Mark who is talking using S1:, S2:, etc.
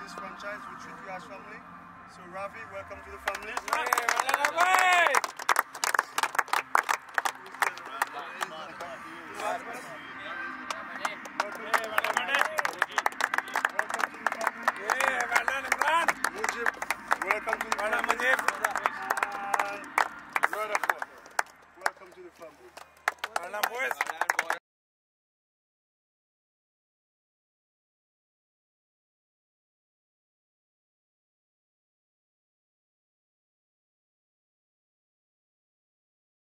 S1: this franchise. We treat you as family. So Ravi, welcome to the family.
S2: Hey,